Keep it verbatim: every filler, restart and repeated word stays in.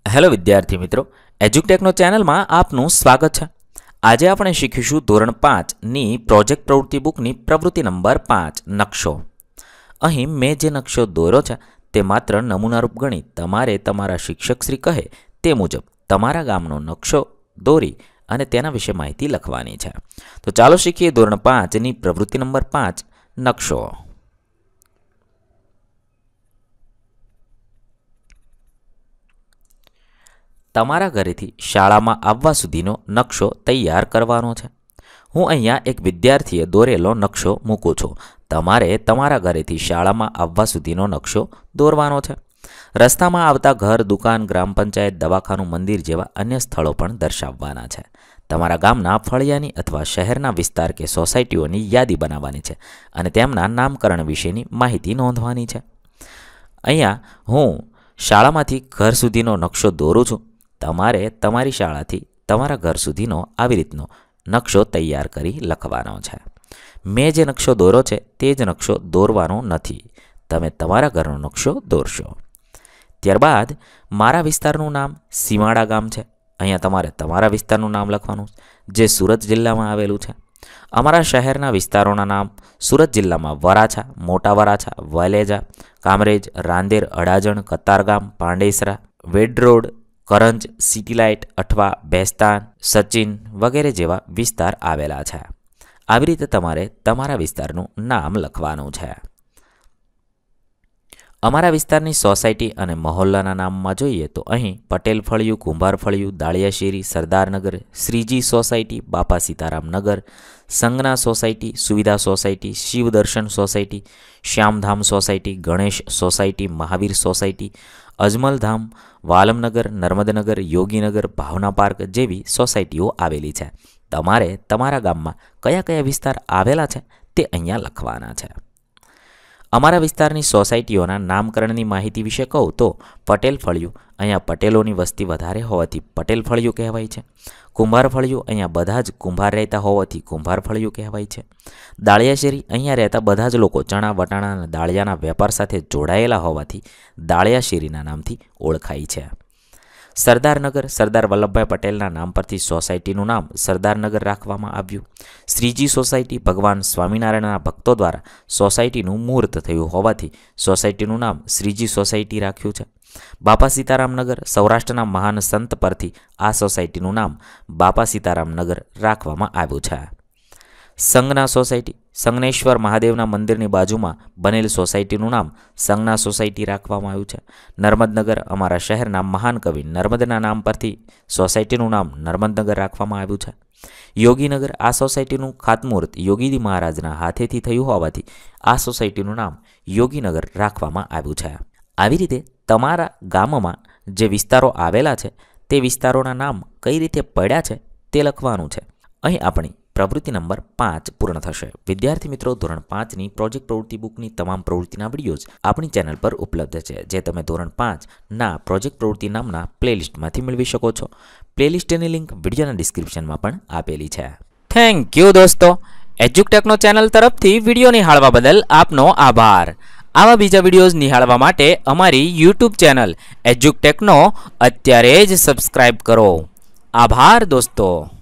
Hello विद्यार्थी मित्रों, एज्युकटेकनो channel में आपनु स्वागत है। आज आपणे शीखीशुं धोरण पांच नी प्रोजेक्ट प्रवृत्ति बुकनी प्रवृत्ति नंबर पांच नक्शो। अहीं मैं जे नक्शो दोर्यो छे ते मात्र नमूनारूप गणी तमारे तमारा शिक्षकश्री कहे ते मुजब तमारा गामनो नक्शो दोरी अने तेना विषे माहिती लखवानी छे। तो चालो शीखीए धोरण पांच नी प्रवृत्ति नंबर पांच नक्शो। तमारा घरेथी शाळामां आववा सुधीनो नक्शो तैयार करवानो छे। हूँ अहींया एक विद्यार्थीए दोरेलो नक्शो मूकું છું। तमारे तमारा घरेथी शाळामां आववा सुधीनो नक्शो दोरवानो छे। रस्तामां आवता घर, दुकान, ग्राम पंचायत, दवाखानु, मंदिर जेवा अन्य स्थळो पण दर्शाववाना छे। तमारा गामना फळियानी अथवा शहेरना विस्तार के सोसायटीओनी यादी बनाववानी छे अने तेमना नामकरण विशेनी माहिती नोंधवानी छे। अहींया हूँ शाळामांथी घर सुधीनो नक्शो दोरुं छुं। तमारे तमारी शाळाथी तमारा घर सुधीनो आवी रीतनो नक्शो तैयार करी लखवानो छे। मैं जे नक्शो दोर्यो छे ते ज नक्शो दोरवानो नथी, तमे तमारा घरनो नक्शो दोरशो। त्यारबाद मारा विस्तारनुं नाम सीमाड़ा गाम छे। अहींया तमारे तमारा विस्तारनुं नाम लखवानुं जे सूरत जिल्लामां आवेलुं छे। अमारा शहेरना विस्तारोना नाम सूरत जिल्लामां वराछा, मोटा वराछा, वलेजा, कामरेज, रांदेर, अडाजण, कतारगाम, पांडेसरा, वेडरोड, करंज, सिटीलाइट अथवा बेस्तान, सचिन वगैरह जेवा विस्तार आवेला छे। आवी रीते तमारे तमारा विस्तारनुं नाम लखवानुं छे। अमारा विस्तारनी सोसायटी अने महोल्लाना नाममां जोईए तो अहीं पटेल फळियुं, कुंभार फळियुं, दाळिया शेरी, Sardarnagar, Shriji society, Bapa Sitaram Nagar, Sangana society, Suvidha society, Shivdarshan society, Shyamdham society, Ganesh society, Mahavir society, Ajmaldham, Valamnagar, Narmadnagar, Yoginagar, Bhavna park JV सोसायटीओ आवेली छे। तमारे तमारा गाममां कया कया विस्तार आवेला छे ते अहींया लखवाना छे। अमारा विस्तारनी सोसायटीओना नामकरणनी माहिती विषे कहूं तो पटेल फळियुं अहींया पटेलोनी वस्ती वधारे होवाथी पटेल फळियुं कहेवाय छे। कुंभार फळियुं अहींया बधा ज कुंभार रहेता होवाथी कुंभार फळियुं कहेवाय छे। दाळिया शेरी अहींया रहेता बधा ज लोको चणा, वटाणा अने दाळियाना वेपार साथे जोडायेला होवाथी दाळिया शेरीना नामथी ओळखाय छे। सरदारनगर सरदार वल्लभभाई पटेलना नाम परथी सोसायटीनुं नाम सरदारनगर राखवामां आव्युं। श्रीजी सोसायटी भगवान स्वामीनारायणना भक्तो द्वारा सोसायटीनुं मुहूर्त थयुं होवाथी सोसायटीनुं नाम श्रीजी सोसायटी राख्युं छे। बापा सीताराम नगर सौराष्ट्रना महान संत परथी आ सोसायटीनुं नाम बापा सीताराम नगर राखवामां आव्युं छे। संगना सोसायटी संगनेश्वर महादेवना मंदिरनी बाजुमां बनेल सोसायटीनुं नाम संगना सोसायटी राखवामां आव्युं छे। नर्मदनगर अमारा शहेरना महान कवि नर्मदना नाम परथी सोसायटीनुं नाम नर्मदनगर राखवामां आव्युं छे। योगीनगर आ सोसायटीनुं खातमुहूर्त योगीजी महाराजना हाथेथी थयुं होवाथी आ सोसायटीनुं नाम योगीनगर राखवामां आव्युं छे। आवी रीते तमारा गाममां जे विस्तारो आवेला छे ते विस्तारोना नाम कई रीते पड्या छे ते लखवानुं छे। અહીં આપણી પ્રવૃત્તિ નંબર પાંચ પૂર્ણ થશે। વિદ્યાર્થી મિત્રો, ધોરણ પાંચની પ્રોજેક્ટ પ્રવૃત્તિ બુકની તમામ પ્રવૃત્તિના વિડીયોઝ આપણી ચેનલ પર ઉપલબ્ધ છે, જે તમે ધોરણ પાંચના પ્રોજેક્ટ પ્રવૃત્તિ નામના પ્લેલિસ્ટમાંથી મેળવી શકો છો। પ્લેલિસ્ટની લિંક વિડીયોના ડિસ્ક્રિપ્શનમાં પણ આપેલી છે। થેન્ક યુ દોસ્તો। એજ્યુકટેકનો ચેનલ તરફથી વિડીયો નિહાળવા બદલ આપનો આભાર। આવા બીજા વિડીયોઝ નિહાળવા માટે અમારી યુટ્યુબ ચેનલ એજ્યુકટેકનો અત્યારે જ સબસ્ક્રાઇબ કરો। આભાર દોસ્તો।